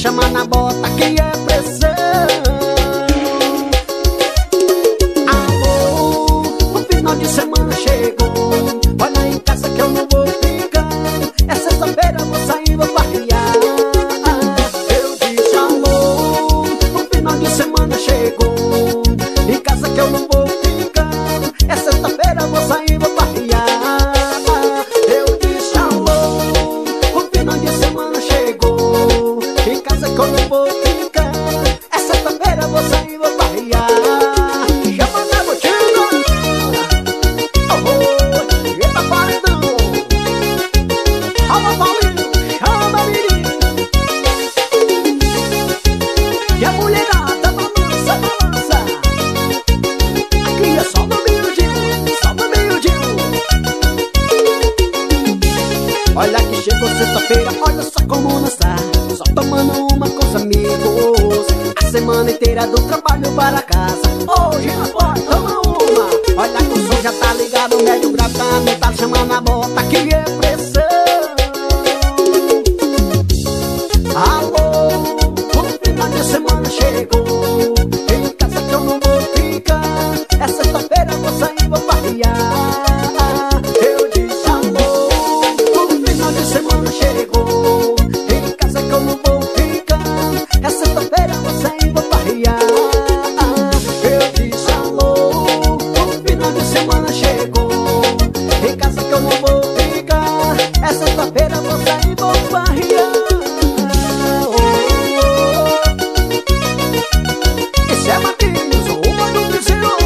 chama na bota que é pressão. Amor, o final de semana chegou. Olha em casa que eu não vou ficar. É sexta-feira, vou sair, vou barrear. Eu disse amor, o final de semana chegou. Em casa que eu não vou ficar. É sexta-feira, vou sair, vou barrear. Eu disse amor, o final de semana chegou. Em casa que eu não vou ficar. É sexta-feira, vou sair, vou barrear. Chama na botina. Oh, eita paredão. Alô Paulinho, chama menino. E a mulherada balança, balança. Aqui é só no meio-dia, só no meio-dia. Olha que chegou sexta-feira, olha só como não está. Só tomando uma com os amigos. A semana inteira do trabalho para casa. Hoje não pode, toma uma. Olha que o som já tá ligado, o médio grave tá chamando a bota que é pressão. Alô, o final de semana chegou. Em casa que eu não vou ficar. É sexta-feira, vou sair, vou barrear. Eu disse alô, o final de semana chegou. Em casa que eu não vou ficar. É sexta-feira, vou sair, vou barrear. Eu disse alô, o final de semana chegou. Em casa que eu não vou ficar. É sexta-feira, vou sair, vou barrear. Esse é Matheus, o mano do Senhor.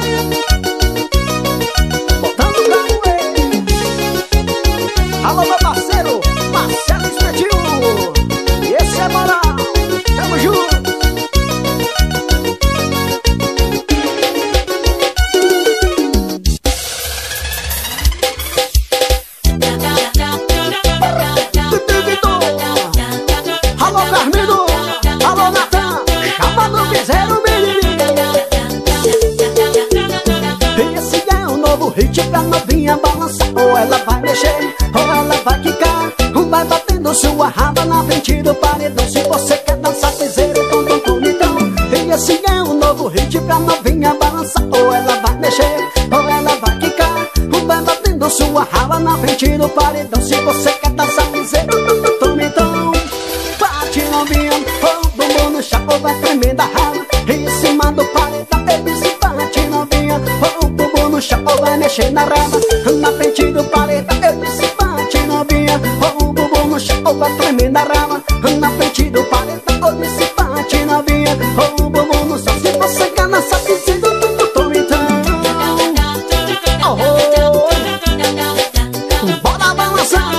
Botando pra moer. Alô meu parceiro, Marcelo Espetinho. Esse é moral, tamo junto. Alô Carmino, alô Natan, chama no piseiro, menino. Esse é um novo hit pra novinha balançar. Ou ela vai mexer, ou ela vai quicar. Vai batendo sua raba na frente do paredão. Se você quer dançar piseiro, tom, tom, tom, então. Esse é um novo hit pra novinha balançar. Ou ela vai mexer, ou ela vai quicar. Vai batendo sua raba na frente do paredão. Se você quer dançar piseiro, tom, tom, tom, então. Bate novinha, o bumbum no chão, vai tremendo a raba em cima do paredão. Eu disse bate novinha, o bumbum no chão, vai mexer na raba na frente do paredão. Eu disse bate novinha, o bumbum no chão, vai tremendo a raba na frente do paredão. Eu disse bate novinha, o bumbum no chão. Se você quer dançar piseiro, tom, tom, tom, então. Bora balançar.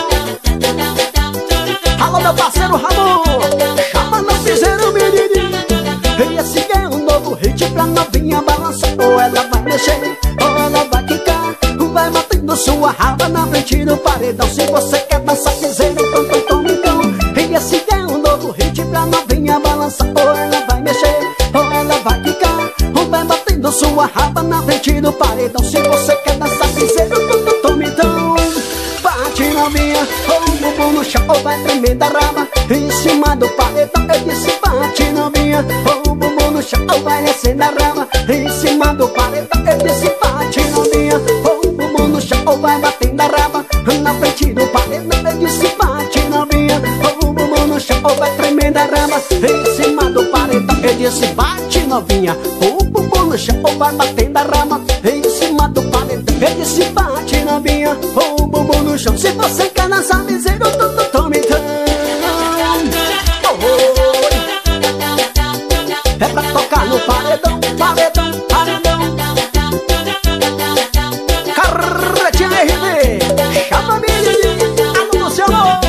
Alô meu parceiro Ramon, chama no piseiro, menino. Esse é um novo hit pra novinha balançar. Ou ela vai mexer, ou ela vai quicar. Vai batendo sua raba na frente do paredão. Se você quer dançar piseiro, tom, tom, tom, então. Esse é um novo hit pra novinha balançar. Ou ela vai mexer, ou ela vai quicar. Vai batendo sua raba na frente do paredão. Se você quer dançar piseiro, tom, tom, tom, então. Bate novinha, o bumbum no chão, vai tremendo a raba em cima do paredão. Eu disse bate novinha, o bumbum no chão, vai descendo a raba em cima do paredão. Eu disse bate novinha, o bumbum no chão, vai batendo a raba na frente do paredão. Eu disse bate novinha, o bumbum no chão, vai tremendo a raba em cima do paredão. Eu disse bate novinha, o bumbum no chão, vai batendo a raba em cima do paredão. Eu disse bate novinha, o bumbum no chão. Se você quer dançar piseiro, tom, tom, tom, então. É pra tocar no paredão, paredão, paredão. Carretinha RD, chama a menina, alô Luciano.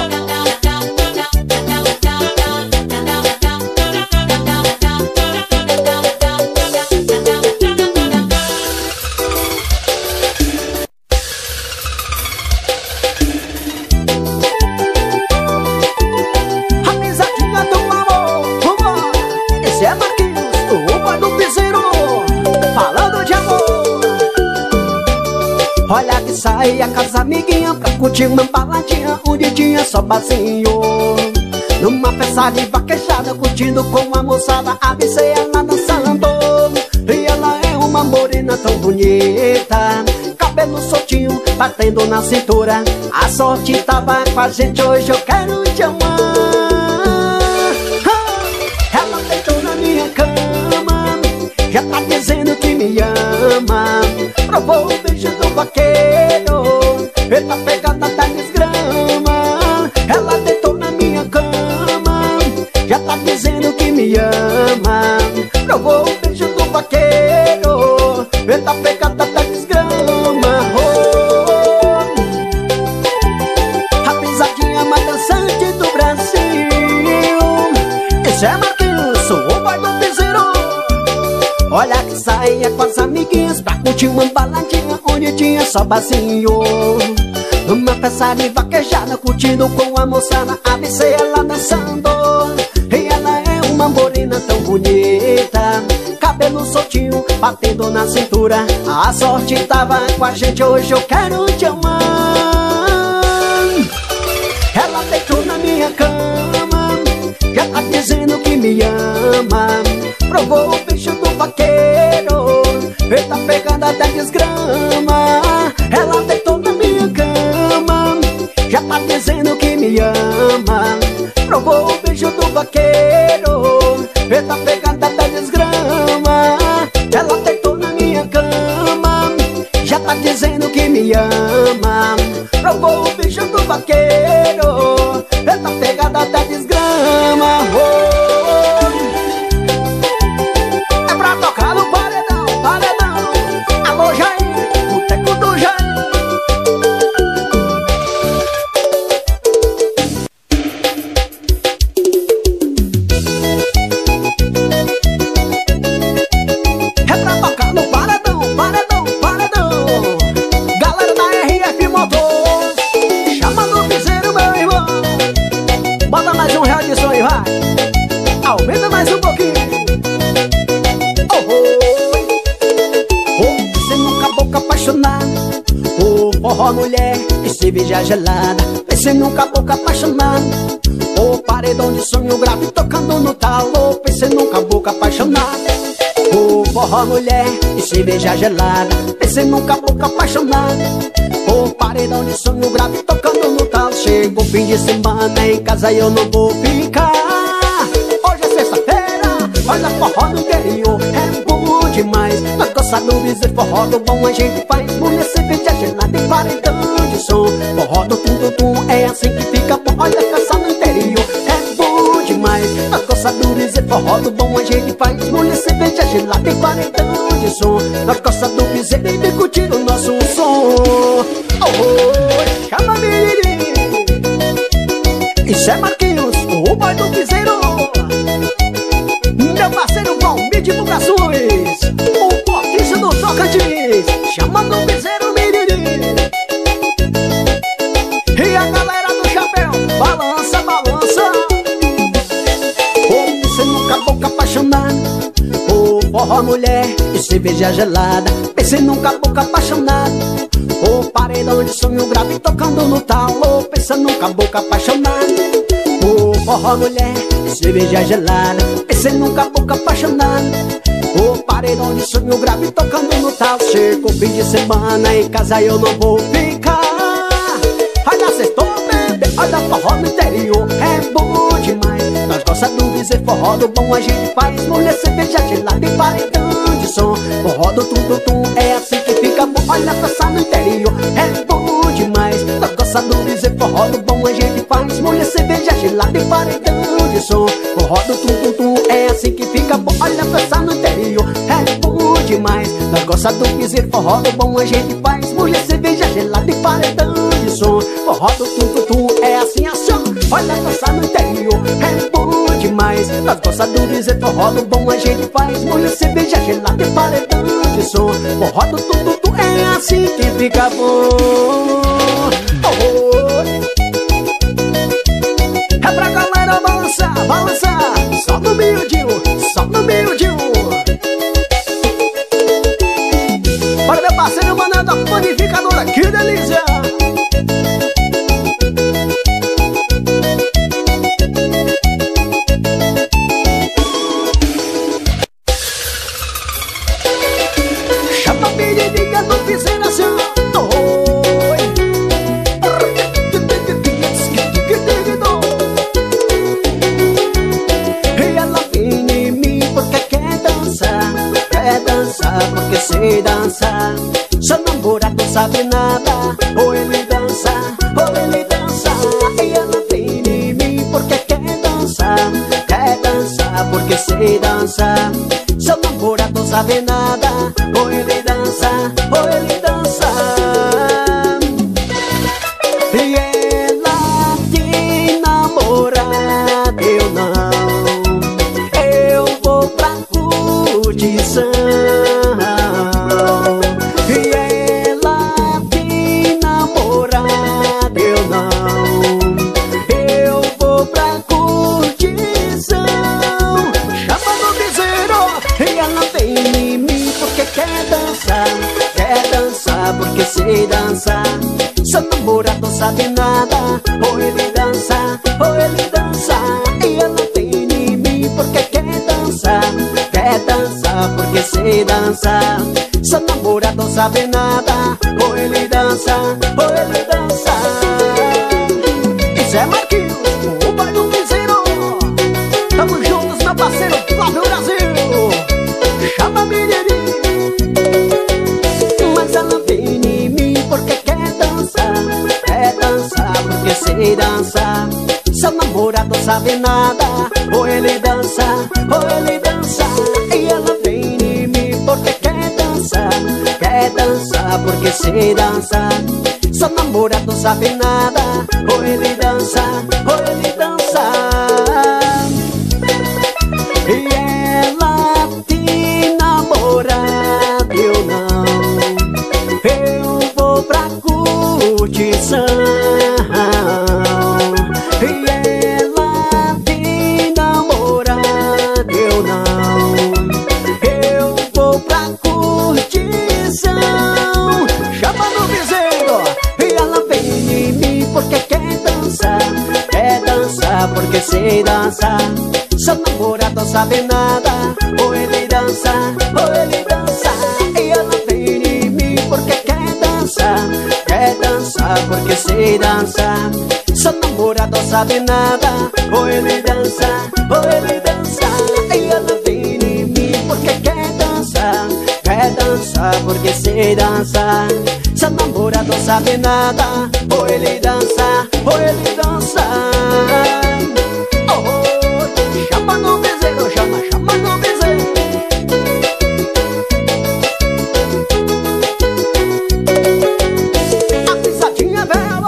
Olha que saía com as amiguinhas pra curtir uma baladinha onde tinha só barzinho. numa festa de vaquejada, curtindo com a moçada, avistei ela dançando. E ela é uma morena tão bonita, cabelo soltinho, batendo na cintura. A sorte tava com a gente, hoje eu quero te amar. Ela deitou na minha cama, já tá dizendo que me ama. Provou o beijo do vaqueiro, eita pegada da desgrama. Ela deitou na minha cama, já tá dizendo que me ama. Provou o beijo do vaqueiro, eita pegada da desgrama. Oh, a pisadinha mais dançante do Brasil. Esse é Marquinhos, o pai do piseiro. Olha que saia com as amiguinhas pra curtir uma baladinha onde tinha só barzinho. Numa festa de vaquejada, curtindo com a moçada, avistei ela dançando. E ela é uma morena tão bonita, cabelo soltinho, batendo na cintura. A sorte tava com a gente, hoje eu quero te amar. Ela deitou na minha cama, já tá dizendo que me ama. Provou o beijo do vaqueiro, eita pegada da desgrama. Ela deitou na minha cama, já tá dizendo que me ama. Provou o beijo do vaqueiro, eita pegada da desgrama. Ela deitou na minha cama, já tá dizendo que me ama. Provou o beijo do vaqueiro, eita pegada da desgrama. Oh, é pra tocar no paredão, paredão. Alô Jair, o teco do Jair. É pra tocar no paredão, paredão, paredão. Galera da RF Motors, chama no piseiro, meu irmão. Bota mais R$1 de som aí, vai. Aumenta mais um pouquinho. Você nunca boca apaixonada por forró, mulher e cerveja gelada. Você nunca boca apaixonada por paredão de sonho grave tocando no talo. Você nunca boca apaixonada por forró, mulher e cerveja gelada. Você nunca boca apaixonada por paredão de sonho grave tocando no talo. Chega o fim de semana, em casa eu não vou ficar. Hoje é sexta-feira, olha forró no interior, é bom demais. Nós gostamos do dizer forró do bom, a gente faz mulher, cerveja gelada e paredão de som. Forró do tum-tum-tum, é assim que fica bom. Olha caça no interior, é bom demais. Nós gostamos do dizer forró do bom, a gente faz mulher, cerveja gelada e paredão de som. Nós gostamos do piseiro e vem curtir o nosso som. Oh, chama Miriri. Isso é Marquinhos, o pai do piseiro. Meu parceiro Valmir Divulgações, o Potência do Tocantins, chama no piseiro Miriri. E a galera do chapéu, balança, balança. Oh, você nunca boca apaixonada por forró, mulher e cerveja gelada. Você nunca boca apaixonada por paredão de sonho grave tocando no talo. Pensa nunca boca apaixonada por forró, mulher e cerveja gelada. Pensei nunca boca apaixonada por paredão de sonho grave tocando no talo. Chega o fim de semana, em casa eu não vou ficar. Olha sextou, bebê, olha forró no interior, é bom demais. Nós gostamos do dizer forró do bom, a gente faz mulher, cerveja gelada e paredão de som. Forró do tum-tum-tum, é assim que fica bom. Olha festa no interior, é bom demais. Nós gostamos do dizer forró do bom, a gente faz mulher, cerveja gelada e paredão de som. Forró do tum-tum-tum, é assim que fica bom. Olha festa no interior, é bom demais. Nós gostamos do dizer forró do bom, a gente faz mulher, cerveja gelada e paredão de som. Forró do tum-tum-tum, é assim, assim. Olha festa no interior, é bom demais. Nós gostamos do dizer forró do bom, a gente faz mulher, cerveja gelada e paredão de som. Forró do tum-tum-tum, é assim que fica bom. Oh, é pra galera balançar, balançar. Só no miudinho, só no miudinho. Bora meu parceiro mandando a panificadora, que delícia. porque sei dançar. Seu namorado sabe nada, ou ele dança, e ela vem em mim porque quer dançar porque sei dançar. Seu namorado sabe nada, ou ele dança, e ela tem namorado, eu não. Eu vou pra curtição. E ela tem namorado, eu não. Eu vou pra curtição. Chama no piseiro e ela vem em mim porque quer dançar porque sei dançar. Seu namorado sabe nada, ou ele dança, e ela vem em mim porque quer dançar porque sei dançar. Seu namorado sabe nada, ou ele dança, Isso é Marquinhos, o pai do piseiro. Tamo juntos, meu parceiro Flávio Brasil. Chama Mineirinho. Mas ela vem em mim porque quer dançar porque sei dançar. Seu namorado sabe nada, ou ele dança, e ela vem em mim porque quer dançar porque sei dançar. Seu namorado sabe nada, ou ele dança, E ela tem namorado, eu não. Eu vou pra curtição. E ela tem namorado, eu não. Eu vou pra curtição. Chama no piseiro e ela vem em mim porque quer dançar porque sei dançar. Seu namorado sabe nada, ou ele dança, e ela vem em mim porque quer dançar porque sei dançar. Seu namorado sabe nada, ou ele dança, e ela vem em mim porque quer dançar porque sei dançar. Seu namorado sabe nada, ou ele dança, Chama no piseiro, chama no piseiro. A pisadinha bela.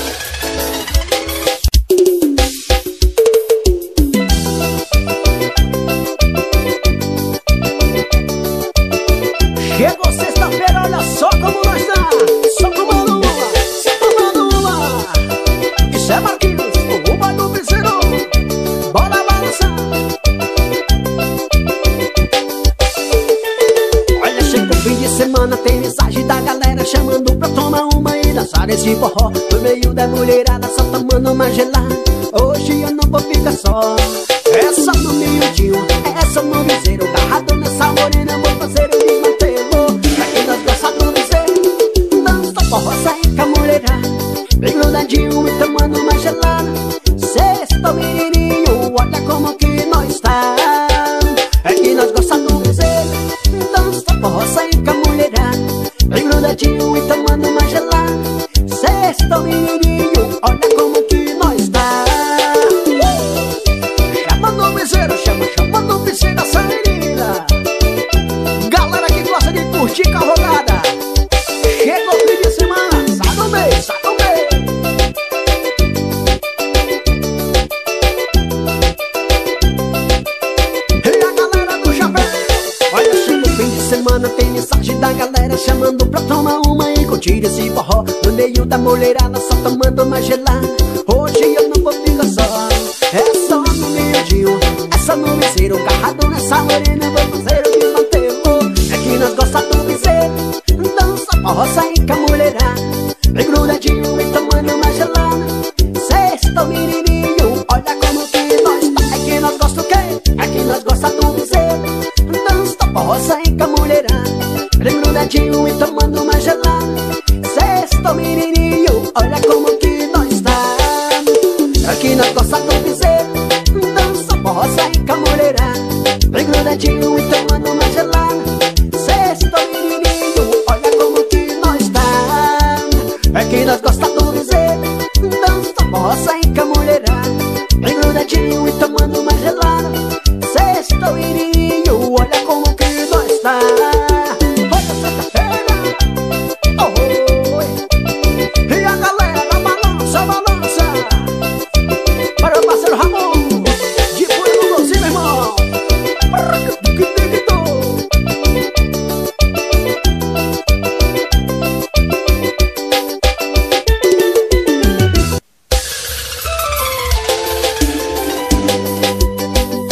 Chegou sexta-feira, olha só como nós tá. Só tomando uma. Isso é Marquinhos, o pai do piseiro. Bora balançar. Olha, chega o fim de semana, tem mensagem da galera chamando pra tomar uma e dançar esse forró. No meio da mulherada, só tomando uma gelada. Hoje eu não vou ficar só. É só no meio-dia, é só no piseiro. Agarrado nessa morena, vou fazer o desmantelo. Pra quem nós gosta do piseiro, dança forró, sai com a mulherada. Bem grudadinho e tomando uma gelada. Sexto menininho, olha como que nós tá. É que nós gosta do piseiro, dança forró, sai com a mulherada. Bem grudadinho e tomando uma gelada. Sexto menininho, olha como que nós tá. Chama no piseiro, chama no piseiro essa menina. Galera que gosta de curtir cavalgada, chega o fim de semana, sai do meio, sai do meio. E a galera do chapéu, olha, chega o fim de semana, tem mensagem da galera chamando pra tomar uma e curtir esse forró. No meio da mulherada, só tomando uma gelada. Hoje eu não vou ficar só. É só no meio-dia, é só no piseiro. Agarrado nessa morena, vou fazer o desmantelo. É que nós gosta do piseiro, dança forró, sai com a mulherada. Bem grudadinho e tomando uma gelada. Sexto menininho, olha como que nós tá. É que nós gosta o quê? É que nós gosta do piseiro, dança forró, sai com a mulherada. Bem grudadinho e tomando uma gelada. Sexto menininho, olha como que nós tá. Aqui nós gosta do piseiro, dança forró, sai com a mulherada. Bem grudadinho e tomando uma gelada. Sexto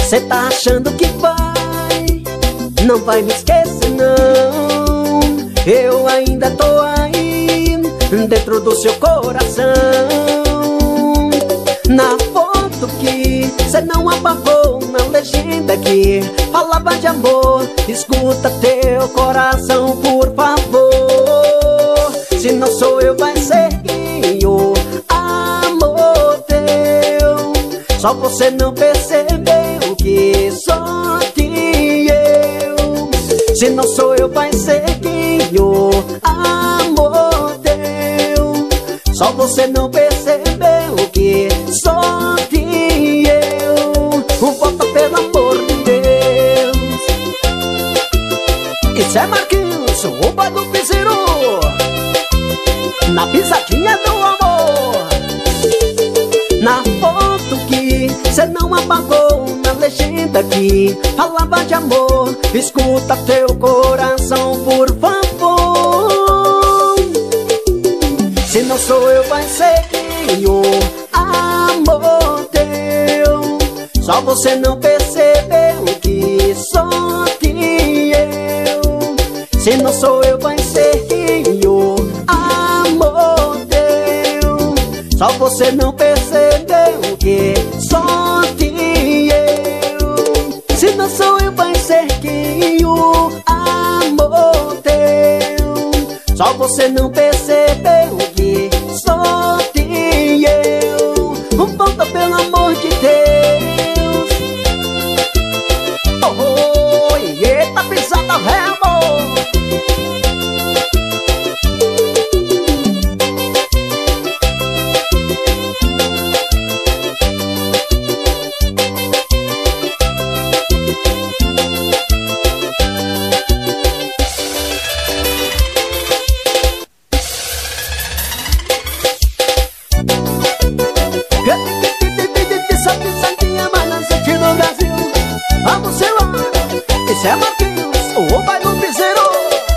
Cê tá achando que não vai me esquecer não. Eu ainda tô aí, dentro do seu coração. Na foto que cê não apagou, na legenda que falava de amor, escuta teu coração, por favor. Se não sou eu, vai ser quem? O amor teu. Só você não percebeu que só tinha eu. Se não sou eu, vai ser quem? O amor teu. Só você não percebeu que só tinha eu. Volta pelo amor de Deus. Isso é Marquinhos, o pai do piseiro, na pisadinha do amor. Na foto que cê não apagou, na legenda que falava de amor, escuta teu coração, por favor. Se não sou eu, vai ser quem? O amor teu. Só você não percebeu que só tinha eu. Se não sou eu, vai ser quem? O amor teu. Só você não percebeu que só tinha eu. Se não sou eu, vai ser quem? O amor teu. Só você não percebeu que só tinha eu. Volta pelo amor de Deus. Oh, oh, eita pisada, velho. Esse é Marquinhos, o pai do piseiro.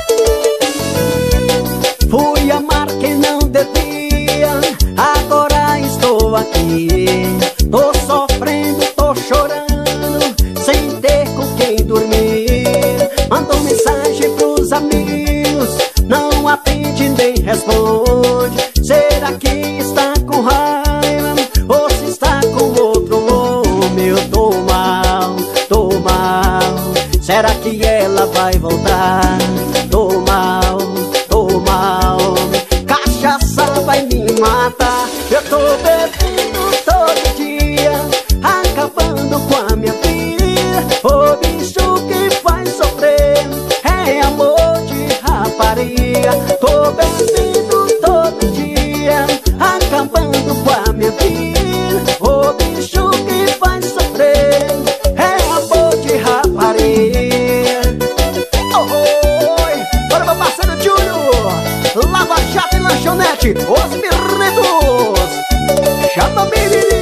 Fui amar quem não devia, agora estou aqui. Tô sofrendo, tô chorando, sem ter com quem dormir. Mandou mensagem pros amigos, não atende nem responde. Será que está com raiva ou se está com outro homem? Eu tô mal, tô mal. Será que ela vai voltar? Tô mal, tô mal. Cachaça vai me matar. Eu tô bebendo todo dia, acabando com a minha vida. O bicho que faz sofrer é amor de rapariga. Tô bebendo todo dia, acabando com a minha vida. O bicho que faz sofrer é amor de rapariga. Lava Jato e Lanchonete, os birretos, chama Biriri.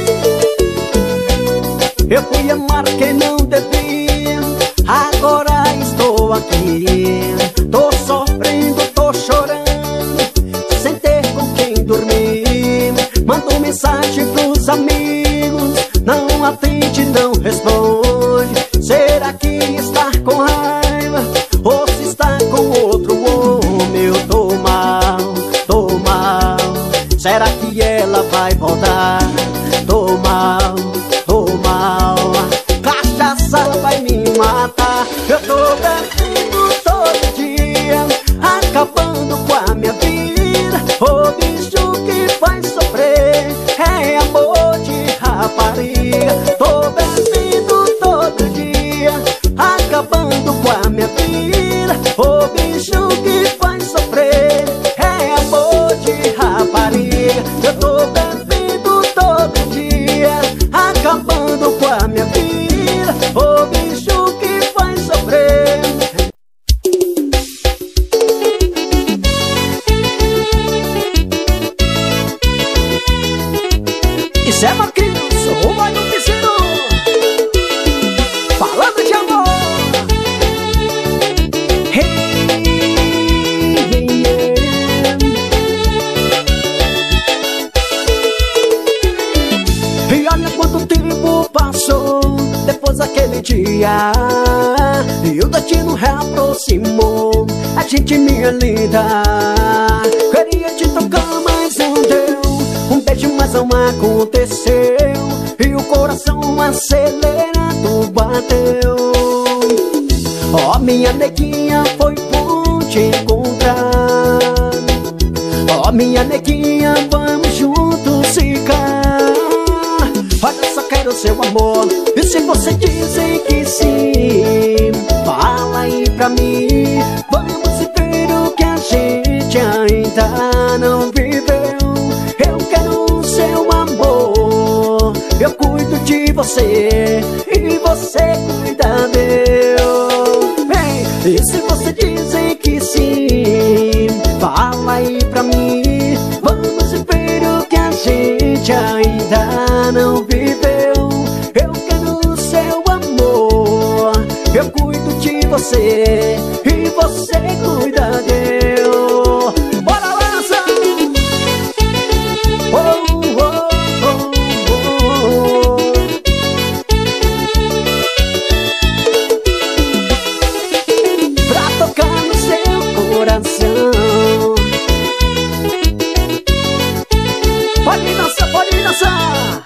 Eu fui amar quem não devia, agora estou aqui. Tô sofrendo, tô chorando, sem ter com quem dormir. Mando mensagem pros amigos, não atende, não responde. Será que está com raiva ou se está com outro homem? Eu tô mal, tô mal. Será que ela vai voltar? Tô mal, tô mal. Cachaça vai me matar. Eu tô bebendo todo dia, acabando com a minha vida. O bicho que faz sofrer é amor de rapariga. Tô bebendo todo dia, acabando com a minha vida. O bicho que faz sofrer é amor de rapariga. Eu tô bebendo todo dia, acabando com a minha vida. O bicho que faz sofrer. Isso é Marquinhos, o pai do piseiro, falando de amor. Hey. depois daquele dia e o destino reaproximou a gente, minha linda. Queria te tocar, mas não deu. Um beijo, mas não aconteceu. E o coração acelerado bateu. Oh, minha neguinha, foi bom te encontrar. Oh, minha neguinha, vamos juntos ficar. Olha, só quero seu amor. E se você dizer que sim, fala aí pra mim. Vamos viver o que a gente ainda não viveu. Eu quero seu amor. Eu cuido de você e você cuida meu. Ei, e se você dizer que sim, fala aí pra mim. Vamos viver o que a gente ainda não viveu. Eu quero seu amor. Eu cuido de você e você cuida meu. Bora, lança! Oh, oh, oh, oh. Pra tocar no seu coração. Pode dançar, pode dançar.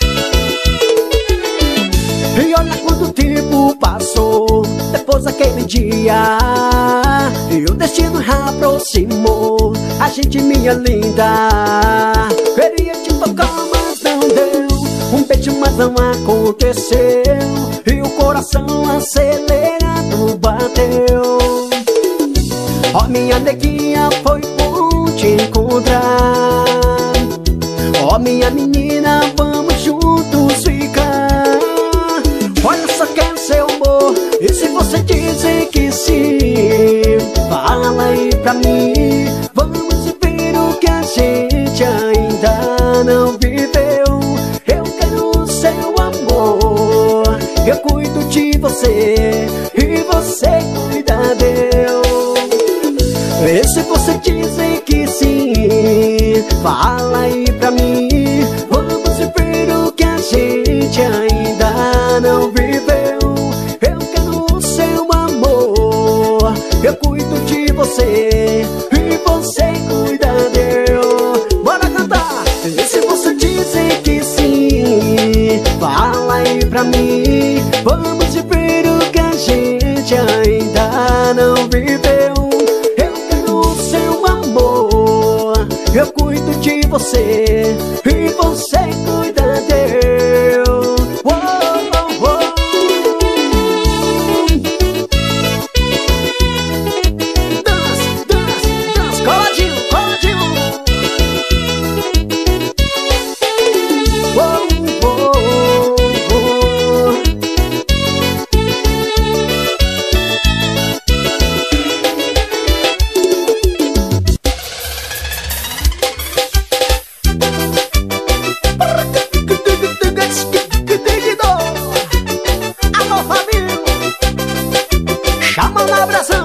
E olha quanto tempo passou depois daquele dia e o destino reaproximou a gente, minha linda. Queria te tocar, mas não deu. Um beijo, mas não aconteceu. E o coração acelerado bateu. Oh, minha neguinha, foi bom te encontrar. Oh, minha menina, vamos juntos ficar. Olha, só quero seu amor. E se você dizer que sim, fala aí pra mim. Vamos viver o que a gente ainda não viveu. Eu quero seu amor. Eu cuido de você e você cuida meu. E se você dizer que sim, fala aí pra mim. Vamos viver o que a gente ainda não viveu. Eu quero seu amor. Eu cuido de você e você cuida meu. Bora cantar! E se você dizer que sim, fala aí pra mim. Vamos viver o que a gente ainda não viveu. Eu cuido de você e você cuida deu. Oh, oh, oh. Dança, dança, dança, coladinho, coladinho. Oh, oh, oh. Chama na abração.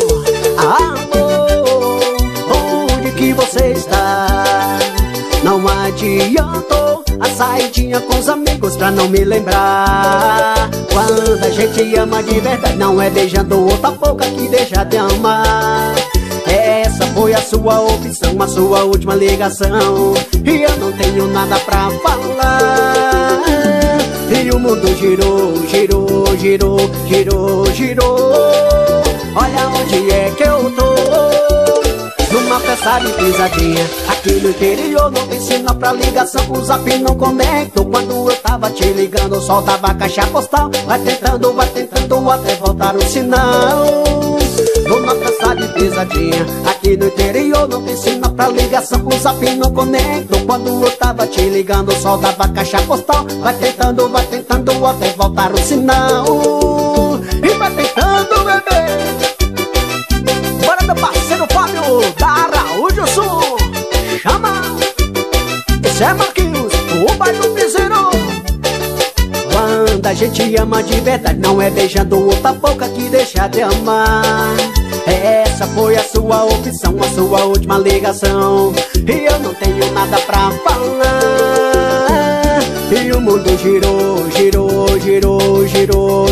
Amor, onde que você está? Não adiantou a saidinha com os amigos pra não me lembrar. Quando a gente ama de verdade, não é beijando outra boca que deixa de amar. Essa foi a sua opção, a sua última ligação. E eu não tenho nada pra falar. E o mundo girou, girou, girou, girou, girou. Olha onde é que eu tô. Numa festa de pisadinha aqui no interior. Não tem sinal pra ligação, o zap não conecta. Quando eu tava te ligando, soltava a caixa postal. Vai tentando até voltar o sinal. Numa festa de pisadinha aqui no interior. Não tem sinal pra ligação, o zap não conecta. Quando eu tava te ligando, soltava a caixa postal. Vai tentando até voltar o sinal. E vai tentando, bebê. Bora, meu parceiro Fábio da Araújo Sul. Chama. Esse é Marquinhos, o bairro do Piseiro. Quando a gente ama de verdade, não é beijando outra boca que deixa de amar. Essa foi a sua opção, a sua última ligação. E eu não tenho nada pra falar. E o mundo girou, girou, girou, girou,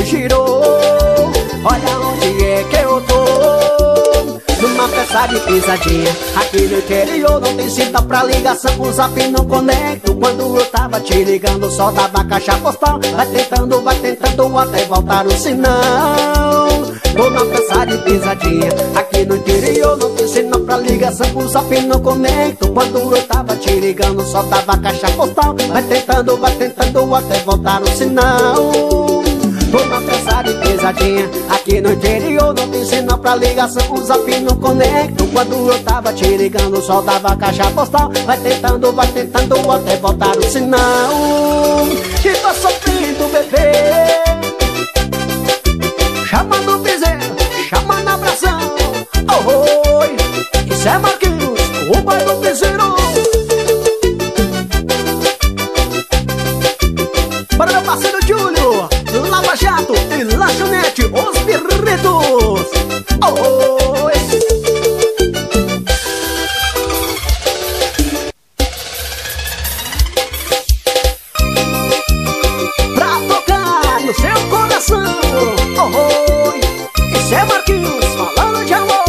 pensar de pisadinha. Aqui no interior não tem sinal pra ligação, o zap não conecta. Quando eu tava te ligando só dava caixa postal. Vai tentando até voltar o sinal. Tô na pensar de pisadinha. Aqui no interior não tem sinal pra ligação, o zap não conecta. Quando eu tava te ligando só dava caixa postal. Vai tentando até voltar o sinal. Tô na pressa de pesadinha. Aqui no interior não tem sinal pra ligação, o zap não conecta. Quando eu tava te ligando só dava caixa postal. Vai tentando até voltar o sinal. Que tô sofrendo, bebê. Chama no piseiro, chama na abração. Oh, oi, isso é Marquinhos, o pai do piseiro. Para meu parceiro Júlio, Lava Jato e Lanchonete, os birritos. Oi. Pra tocar no seu coração. Oi. Esse é Marquinhos falando de amor.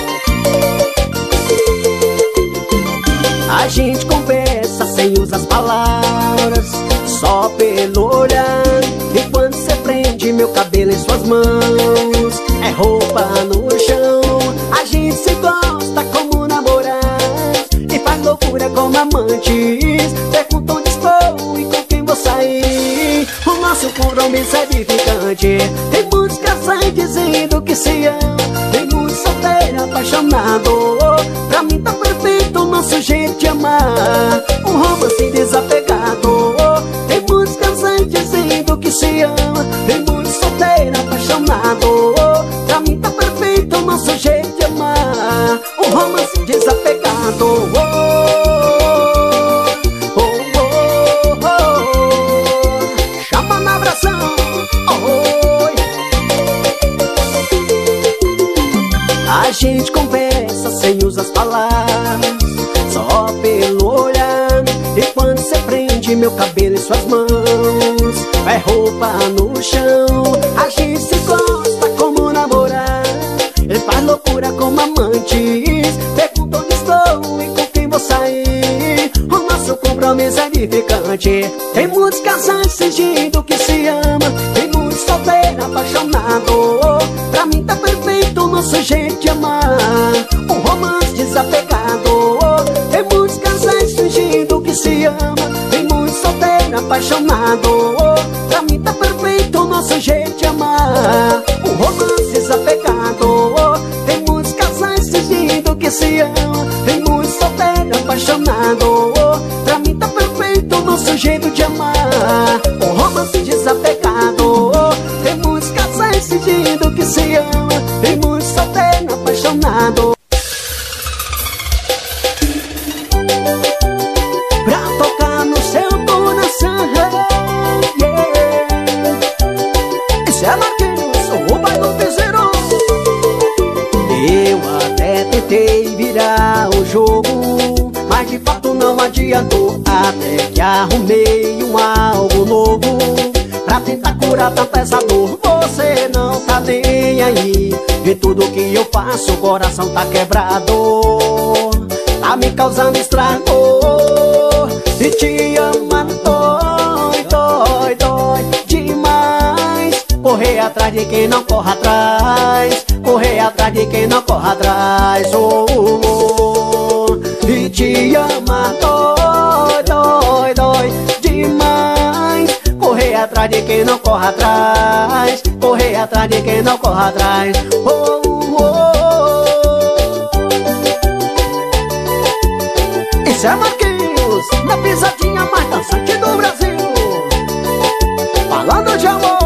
A gente conversa sem usar as palavras, só pelo olhar. E quando você prende meu cabelo em suas mãos, é roupa no chão. A gente se gosta como namorados e faz loucura como amantes. Pergunta onde estou e com quem vou sair. O nosso compromisso é edificante. Tem muitos casais dizendo que se amam, tem muitos solteiros apaixonados. Pra mim tá perfeito o nosso jeito de amar, um romance desapegado. Tem muitos casais dizendo que se ama, tem muitos solteiros apaixonados. Pra mim tá perfeito o nosso jeito de amar, um romance desapegado. Chama na abração. A gente conversa sem usar as palavras, só pelo olhar. E quando você prende meu cabelo em suas mãos, é roupa no chão. A gente se gosta como namorados e faz loucura como amantes. Pergunta onde estou e com quem vou sair. O nosso compromisso é edificante. Tem muitos casais fingindo que se ama, tem muitos solteiros apaixonados. Pra mim tá perfeito o nosso jeito de amar, um romance desapegado. Tem muitos casais fingindo que se ama, tem muitos solteiros apaixonados. Pra mim tá perfeito o nosso jeito de amar, um romance desapegado. Tem muitos casais fingindo que se ama, tem muitos solteiros apaixonados. Pra mim tá perfeito o nosso jeito de amar, um romance desapegado. Tem muitos casais fingindo que se ama, tem muitos solteiros apaixonados. Pra tocar no seu coração, yeah. Esse é Marquinhos, o pai do piseiro. Eu até tentei virar o jogo, mas de fato não adiantou. Até que arrumei algo novo pra tentar curar tanta essa dor. Você não tá nem aí, de tudo que eu faço o coração tá quebrado. Tá me causando estrago e te amando dói demais. Correr atrás de quem não corre atrás, correr atrás de quem não corre atrás. E te amar dói demais. Correr atrás de quem não corre atrás, correr atrás de quem não corre atrás. Isso é Marquinhos, na pisadinha mais dançante do Brasil, falando de amor.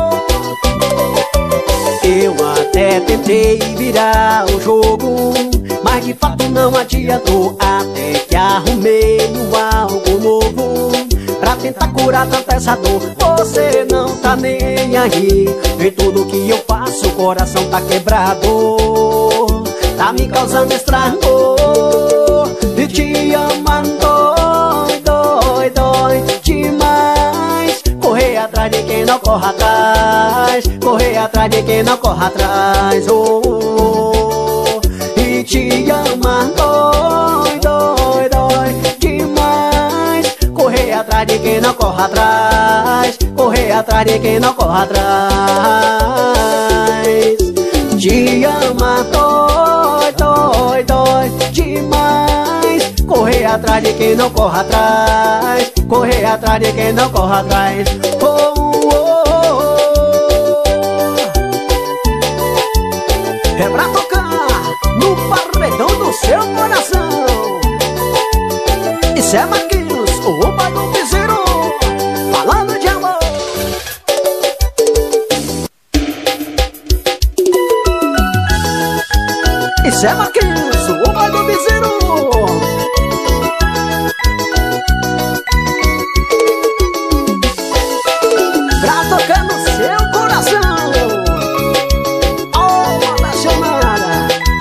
Eu até tentei virar o jogo, mas de fato não adiantou. Até que arrumei algo novo pra tentar curar tanta essa dor. Você não tá nem aí, em tudo que eu faço o coração tá quebrado. Tá me causando estrago e te amando dói demais. Correr atrás de quem não corre atrás, correr atrás de quem não corre atrás. E que te ama. Dói, dói, dói demais. Correr atrás de quem não corre atrás. Correr atrás de quem não corre atrás. Te ama, dói, dói, dói demais. Correr atrás de quem não corre atrás. Correr atrás de quem não corre atrás. Oh, oh, oh. É pra tocar no paredão do seu coração. Isso é Marquinhos, o pai do piseiro, falando de amor. Isso é Marquinhos, o pai do piseiro. Pra tocar no seu coração. Oh, apaixonada.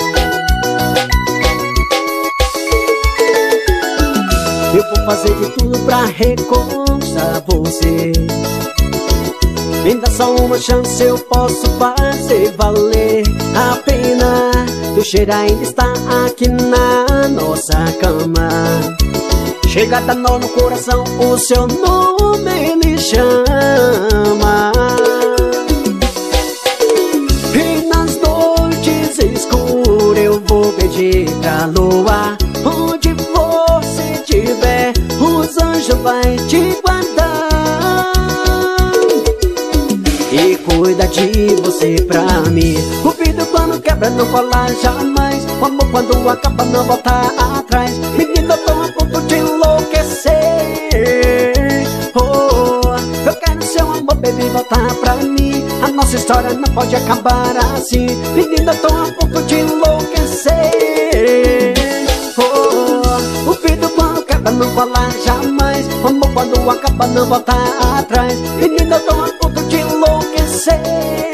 Eu vou fazer de tudo pra reconquistar você. Me dá só uma chance, eu posso fazer valer a pena. Teu cheiro ainda está aqui na nossa cama. Chega a dar nó no coração, o seu nome me chama. E nas noites escuras eu vou pedir pra lua. Onde você estiver, os anjos vai te guardar e cuida de você pra mim. O vidro quando quebra não cola jamais. O amor quando acaba não volta atrás. Menina, eu tô a ponto de enlouquecer. Oh, eu quero seu amor, baby, voltar pra mim. A nossa história não pode acabar assim. Menina, eu tô a ponto de enlouquecer. Oh, o vidro quando quebra não cola jamais. O amor quando acaba não volta atrás. Menina, eu tô a ponto de enlouquecer.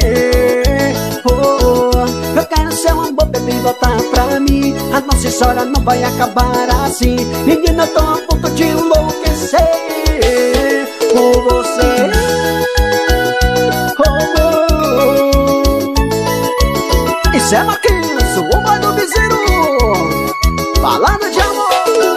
Oh, eu quero seu amor, baby, voltar pra mim. A nossa história não vai acabar assim. Menina, eu tô a ponto de enlouquecer por você. Oh, oh. Isso é Marquinhos, o pai do piseiro, falando de amor.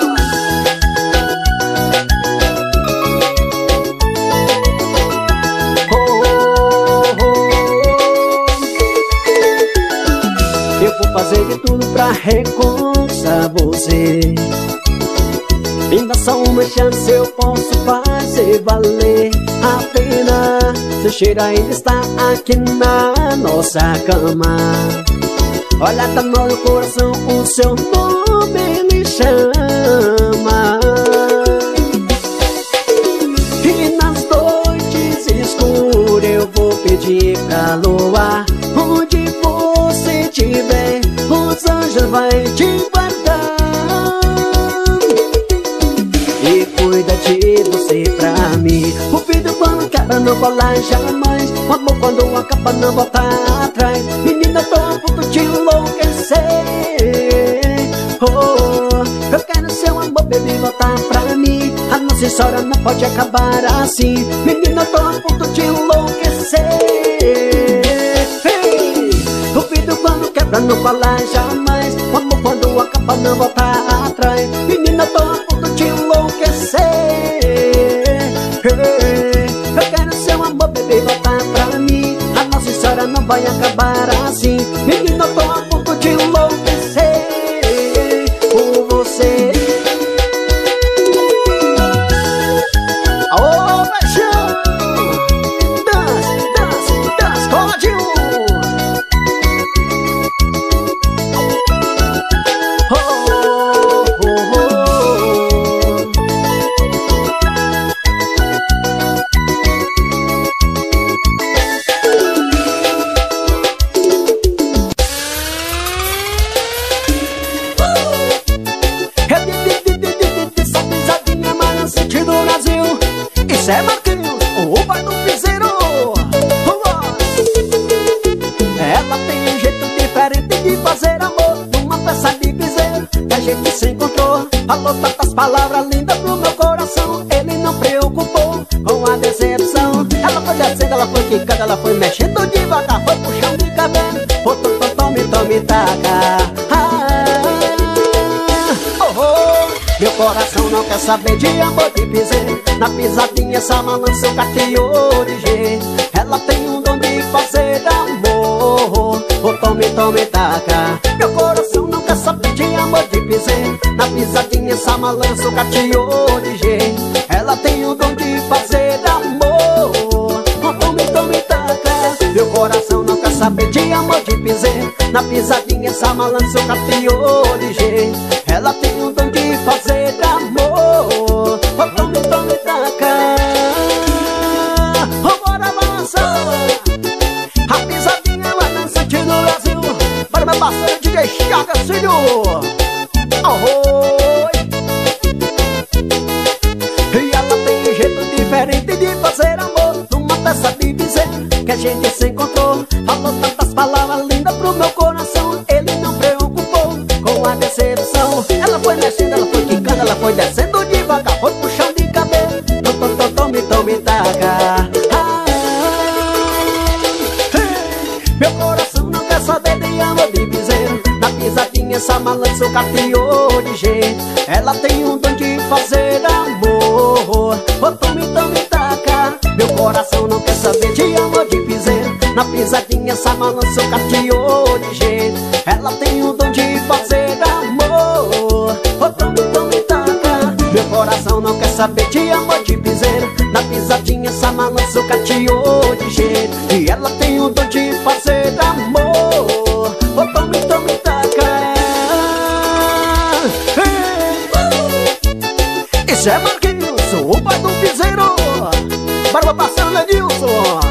Fazer de tudo pra reconquistar você. Me dá só uma chance, eu posso fazer valer a pena. Seu cheiro ainda está aqui na nossa cama. Olha, tá no meu coração, o seu nome me chama. E nas noites escuras eu vou pedir pra lua. Onde você estiver, os anjos vai te guardar e cuida de você pra mim. O vidro quando quebra não cola jamais. O amor quando acaba não volta atrás. Menina, tô a ponto de enlouquecer. Oh, eu quero seu amor, baby, voltar pra mim. A nossa história não pode acabar assim. Menina, tô a ponto de enlouquecer. O vidro quando quebra não cola jamais. O amor quando acaba não volta atrás. Menina, tô a ponto de enlouquecer. Eu quero seu amor, baby, voltar pra mim. A nossa história não vai acabar assim. Menina, tô a ponto de enlouquecer por você. Aô, paixão! Dança, dança, dança, código! Isso é Marquinhos, o pai do piseiro. Ela tem um jeito diferente de fazer amor. Numa peça de piseiro que a gente se encontrou. Falou tantas palavras lindas pro meu coração. Ele não preocupou com a decepção. Ela foi descendo, ela foi quicando, ela foi mexendo devagar. Foi puxando de cabelo, botou tome, tome, taca. coração não quer saber de amor de piseiro. Na pisadinha essa balança o cateou de jeito. Ela tem um dom de fazer amor. O tome, tome, taca. Meu coração não quer saber de amor de piseiro. Na pisadinha essa balança o cateou de jeito. Ela tem um dom de fazer amor. O tome, tome, taca. Meu coração não quer saber de amor de piseiro. Na pisadinha essa balança o cateou de jeito. Ela tem um dom de fazer amor. Oh, tome, tome, taca. Oh, bora balançar. A pisadinha é uma dançante no Brasil. Para meu parceiro DJ Chagas Filho. Oi. E ela tem um jeito diferente de fazer amor. Numa peça de dizer que a gente se encontrou. Falou tantas palavras lindas pro meu coração. Ele não preocupou com a decepção. Ela foi mexendo, ela foi quicando, ela foi descendo devagar. Foi puxando de cabelo. Tome, tome, taca. Meu coração não quer saber de amor de piseiro. Na pisadinha essa balança o cateou de jeito. Ela tem um dom de fazer amor. Oh, tome, tome, taca. Meu coração não quer saber de amor de piseiro. Na pisadinha essa balança o cateou de jeito. Ela tem um dom de fazer amor. Oh, tome, tome, taca. Meu coração não quer saber de amor de piseiro. Na pisadinha essa balança o cateou de jeito. E ela tem o dom de fazer amor. Oh, tome, tome, taca. Isso é Marquinhos, o pai do piseiro. Barba passando, Lenilson.